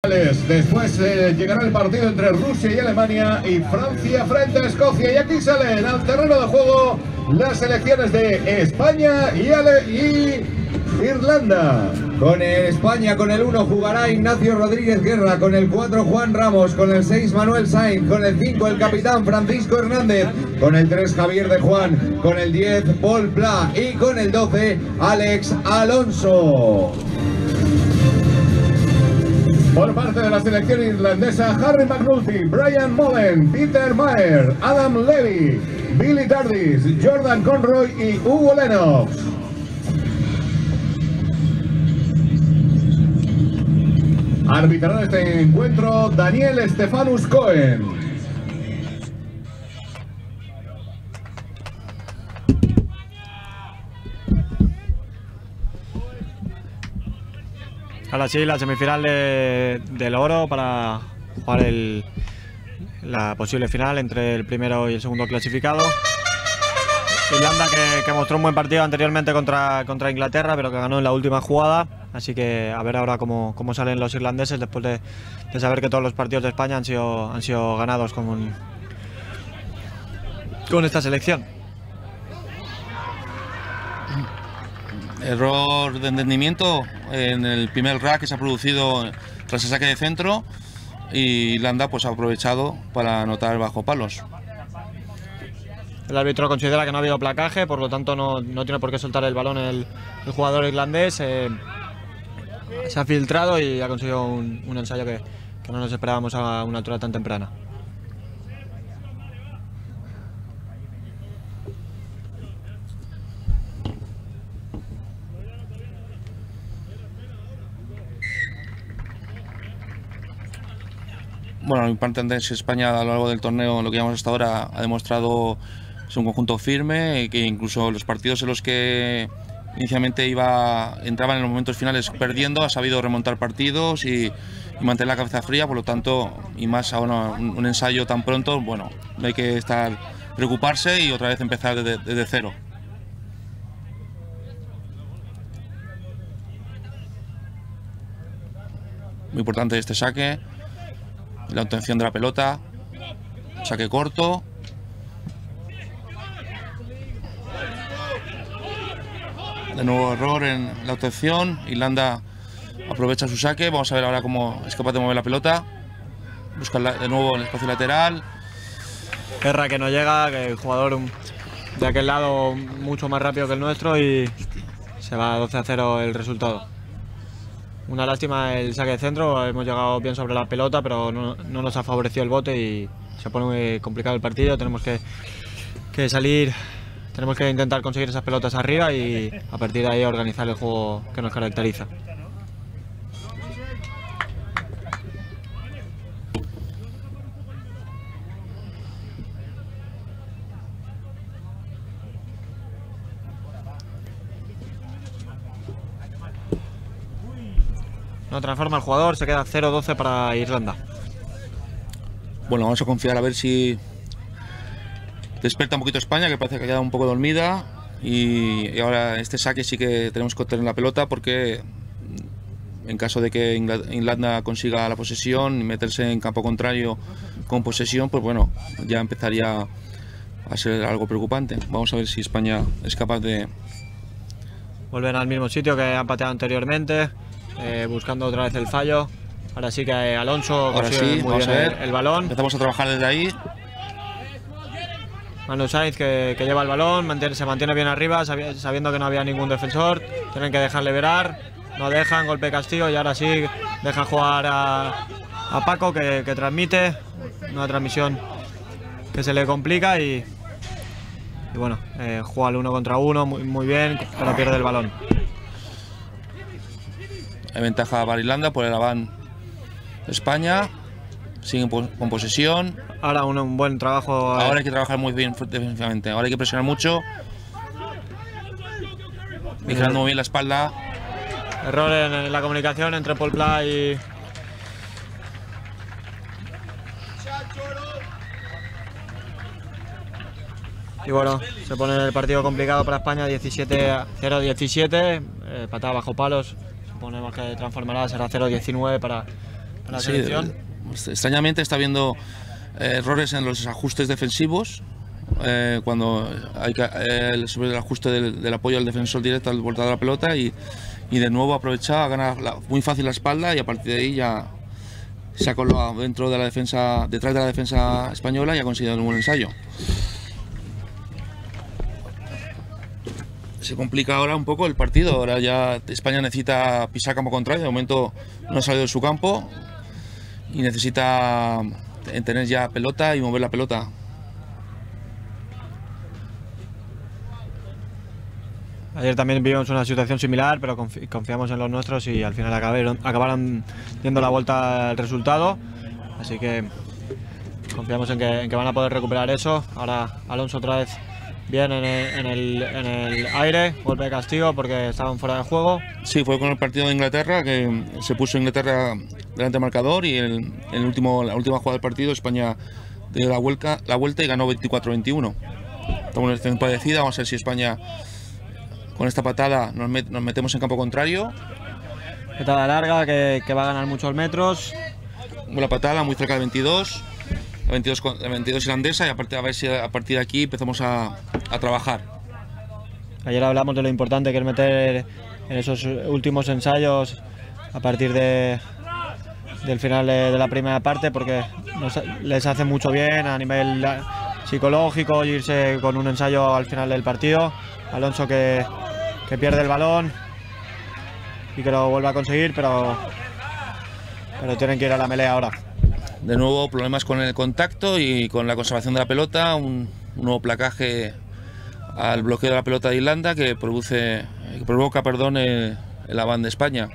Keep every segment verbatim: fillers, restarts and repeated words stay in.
Después eh, llegará el partido entre Rusia y Alemania y Francia frente a Escocia. Y aquí salen al terreno de juego las selecciones de España y, Ale y Irlanda. Con el España, con el uno jugará Ignacio Rodríguez Guerra, con el cuatro Juan Ramos, con el seis Manuel Sainz, con el cinco el capitán Francisco Hernández, con el tres Javier de Juan, con el diez Paul Pla y con el doce Alex Alonso. Por parte de la selección irlandesa, Harry McNulty, Brian Mullen, Peter Maher, Adam Levy, Billy Tardis, Jordan Conroy y Hugo Lennox. Arbitrará este encuentro Daniel Stefanus Cohen. Ahora sí, la semifinal de, del oro para jugar el, la posible final entre el primero y el segundo clasificado. Irlanda que, que mostró un buen partido anteriormente contra, contra Inglaterra, pero que ganó en la última jugada. Así que a ver ahora cómo, cómo salen los irlandeses después de, de saber que todos los partidos de España han sido, han sido ganados con, con esta selección. Error de entendimiento en el primer rack que se ha producido tras el saque de centro, y Irlanda pues ha aprovechado para anotar bajo palos. El árbitro considera que no ha habido placaje, por lo tanto no, no tiene por qué soltar el balón el, el jugador irlandés. Eh, se ha filtrado y ha conseguido un, un ensayo que, que no nos esperábamos a una altura tan temprana. Bueno, lo importante es que España a lo largo del torneo, lo que llevamos hasta ahora, ha demostrado ser un conjunto firme, y que incluso los partidos en los que inicialmente iba, entraban en los momentos finales perdiendo, ha sabido remontar partidos y, y mantener la cabeza fría. Por lo tanto, y más ahora un, un ensayo tan pronto, bueno, no hay que estar preocuparse y otra vez empezar desde, desde cero. Muy importante este saque, la obtención de la pelota, saque corto. De nuevo error en la obtención, Irlanda aprovecha su saque, vamos a ver ahora cómo es capaz de mover la pelota. Busca de nuevo el espacio lateral. Guerra que no llega, que el jugador de aquel lado mucho más rápido que el nuestro, y se va a doce a cero el resultado. Una lástima el saque de centro, hemos llegado bien sobre la pelota, pero no, no nos ha favorecido el bote y se pone muy complicado el partido. Tenemos que, que salir, tenemos que intentar conseguir esas pelotas arriba y a partir de ahí organizar el juego que nos caracteriza. No transforma el jugador, se queda cero doce para Irlanda. Bueno, vamos a confiar a ver si despierta un poquito España, que parece que ha quedado un poco dormida, y, y ahora este saque sí que tenemos que obtener la pelota, porque en caso de que Irlanda consiga la posesión y meterse en campo contrario con posesión, pues bueno, ya empezaría a ser algo preocupante. Vamos a ver si España es capaz de... Vuelven al mismo sitio que han pateado anteriormente. Eh, buscando otra vez el fallo. Ahora sí que Alonso consigue sí, muy bien el, el balón. Empezamos a trabajar desde ahí. Manu Sainz que, que lleva el balón, mantiene, se mantiene bien arriba, sabiendo que no había ningún defensor. Tienen que dejarle verar, no dejan, golpe de castigo, y ahora sí deja jugar a, a Paco que, que transmite. Una transmisión que se le complica y, y bueno, eh, juega al uno contra uno muy, muy bien, pero pierde el balón. Hay ventaja para Irlanda, por el van España, siguen con posesión. Ahora un, un buen trabajo. Ahora hay que trabajar muy bien defensivamente, ahora hay que presionar mucho, vigilando muy bien la espalda. Error en, en la comunicación entre Paul Pla y... Y bueno, se pone el partido complicado para España, diecisiete a cero diecisiete, eh, patada bajo palos. Suponemos que transformará, será cero diecinueve para, en la sí, selección. Extrañamente está habiendo eh, errores en los ajustes defensivos. Eh, cuando hay que, eh, sobre el ajuste del, del apoyo al defensor directo al voltar de la pelota y, y de nuevo aprovechado a ganar la, muy fácil la espalda y a partir de ahí ya se ha colado dentro de la defensa, detrás de la defensa española y ha conseguido un buen ensayo. Se complica ahora un poco el partido, ahora ya España necesita pisar campo contrario, de momento no ha salido de su campo y necesita tener ya pelota y mover la pelota. Ayer también vimos una situación similar, pero confi confiamos en los nuestros y al final acabaron, acabaron dando la vuelta al resultado. Así que confiamos en que, en que van a poder recuperar eso. Ahora Alonso otra vez bien en el, en el, en el aire, golpe de castigo porque estaban fuera de juego. Sí, fue con el partido de Inglaterra, que se puso Inglaterra delante del marcador y en el último, la última jugada del partido España dio la vuelta, la vuelta y ganó veinticuatro a veintiuno. Estamos en una situación parecida, vamos a ver si España con esta patada nos, met, nos metemos en campo contrario. Patada larga que, que va a ganar muchos metros. Una patada muy cerca de veintidós, la veintidós, la veintidós irlandesa y a partir, a ver si a partir de aquí empezamos a, a trabajar. Ayer hablamos de lo importante que es meter en esos últimos ensayos a partir de, del final de, de la primera parte porque nos, les hace mucho bien a nivel psicológico y irse con un ensayo al final del partido. Alonso que, que pierde el balón y que lo vuelve a conseguir, pero, pero tienen que ir a la melea ahora. De nuevo problemas con el contacto y con la conservación de la pelota, un, un nuevo placaje al bloqueo de la pelota de Irlanda que, produce, que provoca perdón, el, el avance de España.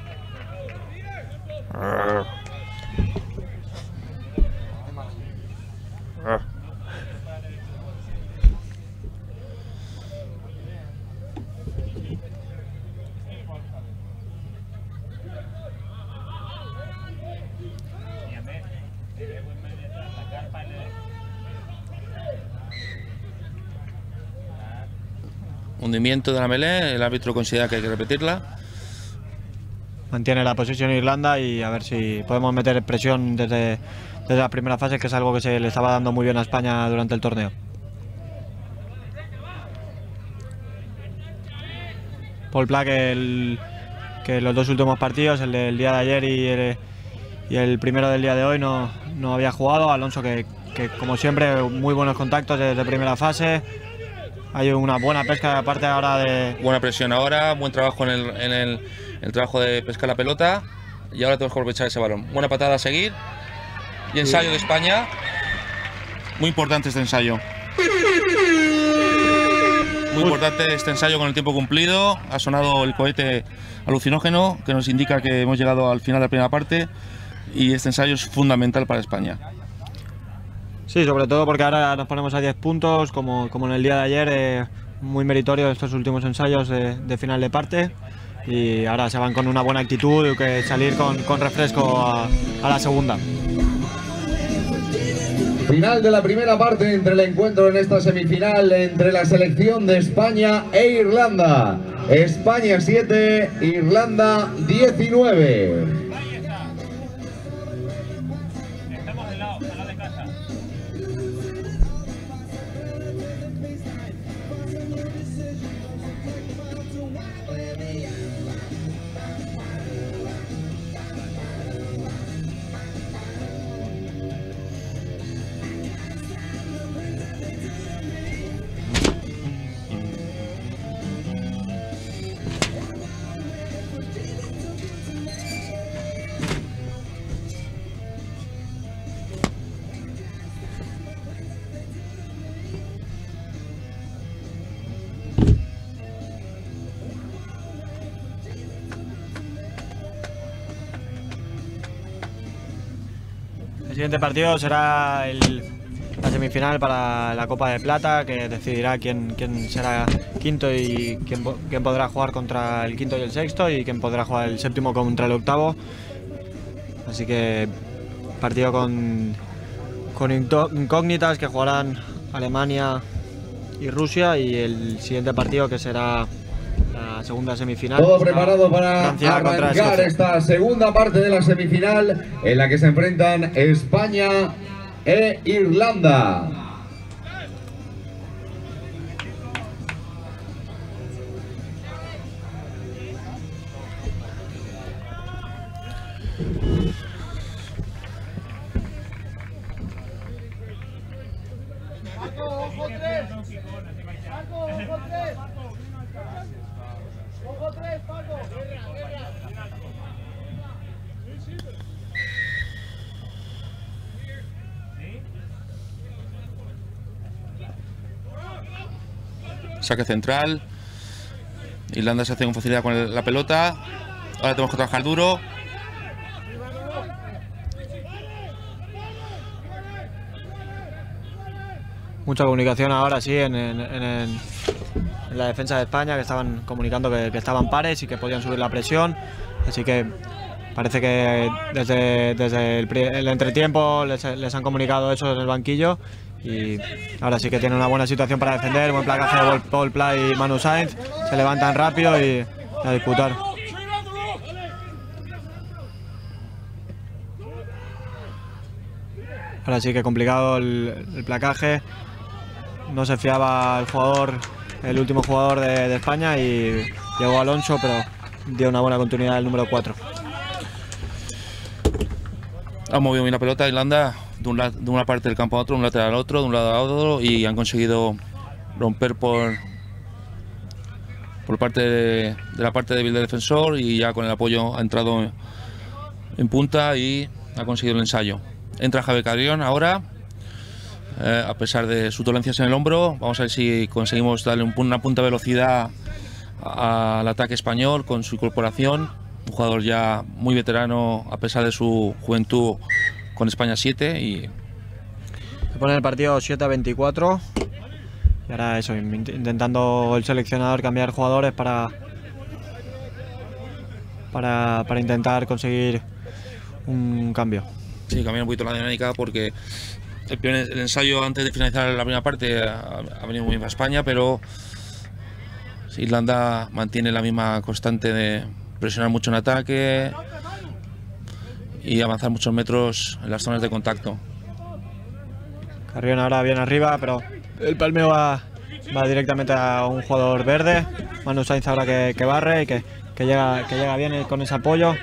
Hundimiento de la melee, el árbitro considera que hay que repetirla. Mantiene la posesión Irlanda y a ver si podemos meter presión desde, desde la primera fase, que es algo que se le estaba dando muy bien a España durante el torneo. Paul Pla, que, el, que los dos últimos partidos, el del día de ayer y el, y el primero del día de hoy, no, no había jugado. Alonso que, que como siempre muy buenos contactos desde primera fase. Hay una buena pesca aparte ahora de... Buena presión ahora, buen trabajo en el, en el, el trabajo de pescar la pelota y ahora tenemos que aprovechar ese balón. Buena patada a seguir y ensayo de España. Muy importante este ensayo. Muy importante este ensayo con el tiempo cumplido. Ha sonado el cohete alucinógeno que nos indica que hemos llegado al final de la primera parte y este ensayo es fundamental para España. Sí, sobre todo porque ahora nos ponemos a diez puntos, como, como en el día de ayer, eh, muy meritorio estos últimos ensayos de, de final de parte y ahora se van con una buena actitud y que salir con, con refresco a, a la segunda. Final de la primera parte entre el encuentro en esta semifinal entre la selección de España e Irlanda. España siete, Irlanda diecinueve. El siguiente partido será el, la semifinal para la Copa de Plata, que decidirá quién, quién será quinto y quién, quién podrá jugar contra el quinto y el sexto y quién podrá jugar el séptimo contra el octavo. Así que partido con, con incógnitas que jugarán Alemania y Rusia, y el siguiente partido que será la segunda semifinal. Todo preparado para Francia contra arrancar Escocia. esta segunda parte de la semifinal en la que se enfrentan España e Irlanda. Saque central. Irlanda se hace con facilidad con el- la pelota. Ahora tenemos que trabajar duro. Mucha comunicación ahora sí en, en- en- en la defensa de España, que estaban comunicando que, que estaban pares y que podían subir la presión. Así que parece que desde, desde el, pri- el entretiempo les, les han comunicado eso en el banquillo. Y ahora sí que tienen una buena situación para defender. Buen placaje de Paul- Paul Pla y Manu Sainz. Se levantan rápido y a disputar. Ahora sí que complicado el, el placaje. No se fiaba el jugador, el último jugador de, de España, y llegó Alonso, pero dio una buena continuidad el número cuatro. Ha movido bien la pelota Irlanda de, un la- de una parte del campo a otro, de un lateral al otro, de un lado a otro, y han conseguido romper por por parte de, de la parte débil del defensor, y ya con el apoyo ha entrado en punta y ha conseguido el ensayo. Entra Javi Carrión ahora, eh, a pesar de sus dolencias en el hombro. Vamos a ver si conseguimos darle un, una punta de velocidad a- al ataque español con su incorporación. Un jugador ya muy veterano a pesar de su juventud con España siete. Y Se pone el partido siete a veinticuatro. Y ahora eso, in- intentando el seleccionador cambiar jugadores para, para, para intentar conseguir un cambio. sí, cambiar un poquito la dinámica, porque el, primer- el ensayo antes de finalizar la primera parte ha, ha venido muy bien para España, pero Irlanda mantiene la misma constante de presionar mucho en ataque y avanzar muchos metros en las zonas de contacto. Carrión ahora bien arriba, pero el palmeo va, va directamente a un jugador verde. Manu Sainz ahora que, que barre y que, que, llega, que llega bien con ese apoyo.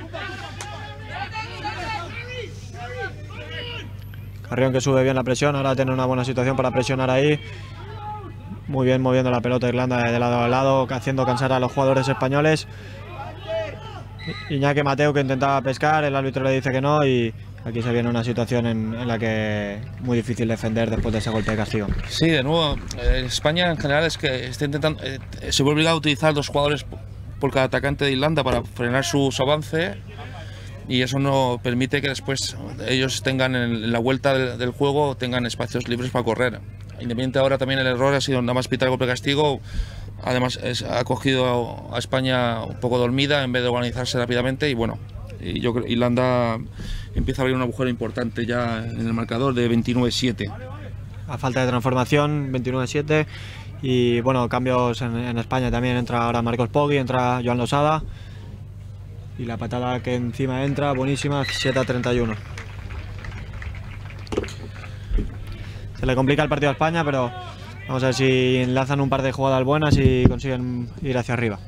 Carrión que sube bien la presión, ahora tiene una buena situación para presionar ahí. Muy bien moviendo la pelota Irlanda de lado a lado, haciendo cansar a los jugadores españoles. Iñaki Mateu que intentaba pescar, el árbitro le dice que no, y aquí se viene una situación en, en la que es muy difícil defender después de ese golpe de castigo. Sí, de nuevo, eh, España en general es que está intentando, eh, se ve obligado a utilizar dos jugadores p- por cada atacante de Irlanda para frenar su, su avance, y eso no permite que después ellos tengan en, en la vuelta del, del juego tengan espacios libres para correr. Independiente ahora también el error ha sido nada más pitar el golpe de castigo. Además es- ha cogido a España un poco dormida en vez de organizarse rápidamente, y bueno, y yo creo que Irlanda empieza a abrir un agujero importante ya en el marcador de veintinueve siete. A falta de transformación, veintinueve siete. Y bueno, cambios en, en España también. Entra ahora Marcos Poggi, entra Joan Losada. Y la patada que encima entra, buenísima, siete a treinta y uno. Se le complica el partido a España, pero vamos a ver si enlazan un par de jugadas buenas y consiguen ir hacia arriba.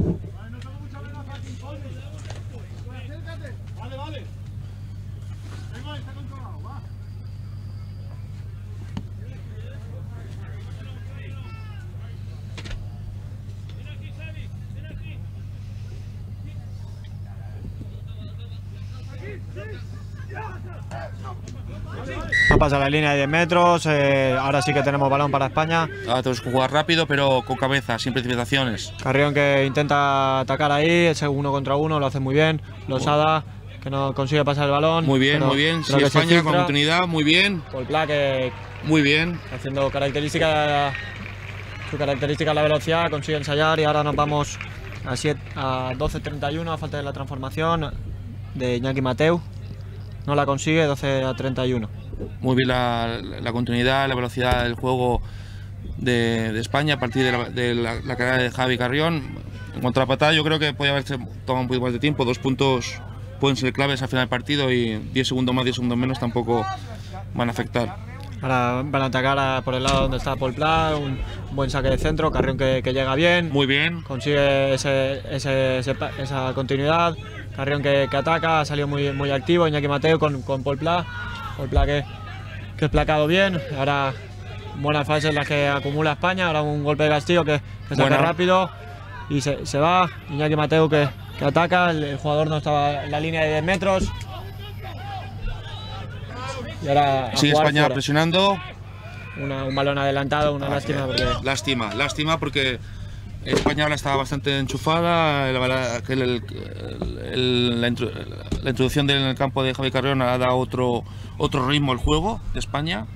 Ha pasado la línea de diez metros, eh, ahora sí que tenemos balón para España. Ahora tenemos que jugar rápido, pero con cabeza, sin precipitaciones. Carrión que intenta atacar ahí, ese uno contra uno, lo hace muy bien. Losada que no consigue pasar el balón. Muy bien, pero muy bien. creo Sí, que se España con filtra. continuidad, muy bien, Paul Pla que muy bien. haciendo característica, su característica la velocidad, consigue ensayar, y ahora nos vamos a, siete, a doce treinta y uno a falta de la transformación de Iñaki Mateu. No la consigue, doce a treinta y uno. Muy bien la, la continuidad, la velocidad del juego de, de España a partir de, la, de la, la carrera de Javi Carrión. cuanto a la patada, yo creo que podía haberse tomado un poquito más de tiempo. Dos puntos pueden ser claves al final del partido y diez segundos más, diez segundos menos tampoco van a afectar. Ahora van a atacar a, por el lado donde está Pol Pla, un buen saque de centro, Carrión que, que llega bien. Muy bien. Consigue ese, ese, ese, esa continuidad. Carrión que, que ataca, ha salido muy, muy activo. Iñaki Mateu con, con Pol Pla. Pol Pla que, que es placado bien. Ahora buenas fases las que acumula España. Ahora un golpe de Castillo que, que saca rápido y se, se va. Iñaki Mateu que, que ataca. El, el jugador no estaba en la línea de diez metros. Y ahora sigue España fuera. Presionando. Una, un balón adelantado, una ah, lástima. Porque... Lástima, lástima porque España ahora estaba bastante enchufada. El, el, el, el, la, la introducción del campo de Javi Carrión ha dado otro, otro ritmo al juego de España.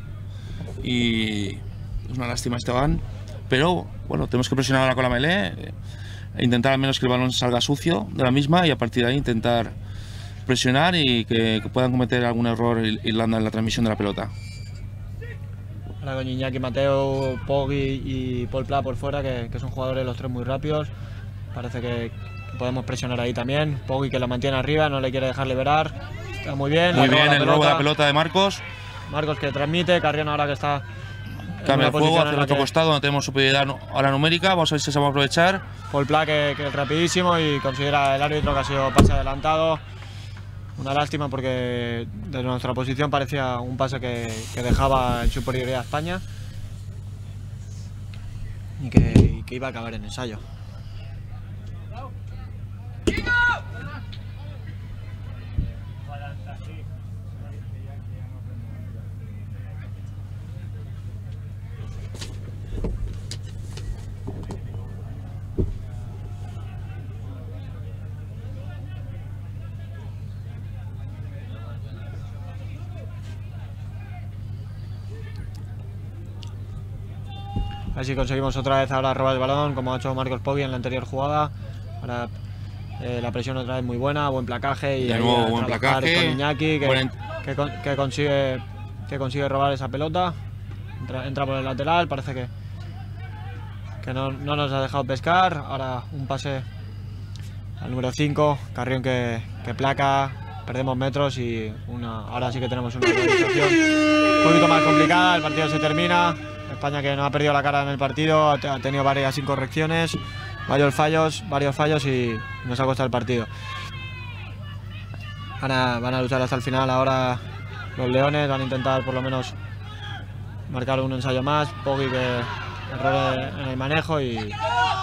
Y es una lástima, Esteban. Pero bueno, tenemos que presionar ahora con la melee e intentar al menos que el balón salga sucio de la misma y a partir de ahí intentar presionar y que, que puedan cometer algún error Irlanda en la transmisión de la pelota. Ahora con Iñaki Mateu, Poggi y Pol Pla por fuera, que, que son jugadores los tres muy rápidos. Parece que, que podemos presionar ahí también. Poggi que la mantiene arriba, no le quiere dejar liberar. Está muy bien. Muy bien el robo de la pelota de Marcos. Marcos que transmite, Carrión ahora que está... Cambia el juego hacia el otro costado, donde tenemos superioridad ahora numérica. Vamos a ver si se va a aprovechar. Pol Pla que, que es rapidísimo y considera el árbitro que ha sido pase adelantado. Una lástima porque desde nuestra posición parecía un pase que, que dejaba en superioridad a España y que, y que iba a acabar en ensayo. A ver si conseguimos otra vez ahora robar el balón, como ha hecho Marcos Poggi en la anterior jugada. Ahora eh, la presión otra vez muy buena, buen placaje y de nuevo buen placaje con Iñaki que, que, que, consigue, que consigue robar esa pelota. Entra, entra por el lateral, parece que, que no, no nos ha dejado pescar. Ahora un pase al número cinco, Carrión que, que placa, perdemos metros y una, ahora sí que tenemos una organización un poquito más complicada. El partido se termina. España que no ha perdido la cara en el partido, ha tenido varias incorrecciones, varios fallos, varios fallos y nos ha costado el partido. Van a, van a luchar hasta el final ahora los leones, van a intentar por lo menos marcar un ensayo más. Poggi que error en el manejo y...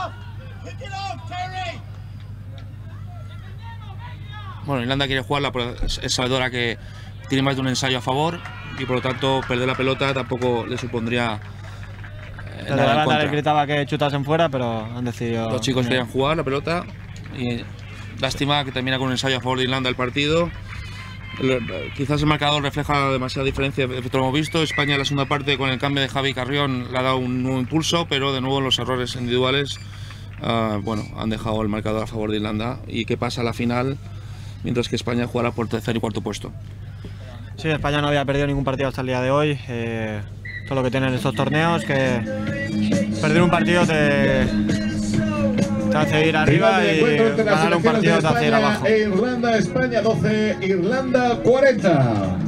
Bueno, Irlanda quiere jugarla, pero es sabedora que tiene más de un ensayo a favor y por lo tanto perder la pelota tampoco le supondría... Desde la banda les gritaba que chutasen fuera, pero han decidido... Los chicos querían jugar la pelota y lástima que termina con un ensayo a favor de Irlanda el partido. El, quizás el marcador refleja demasiada diferencia de lo que hemos visto. España en la segunda parte con el cambio de Javi Carrión le ha dado un nuevo impulso, pero de nuevo los errores individuales uh, bueno, han dejado el marcador a favor de Irlanda. ¿Y qué pasa a la final? Mientras que España jugará por tercer y cuarto puesto. Sí, España no había perdido ningún partido hasta el día de hoy. Eh... Todo lo que tienen estos torneos, que perder un partido te, te hace ir arriba y ganar un partido te hace ir abajo. Irlanda, España doce, Irlanda cuarenta.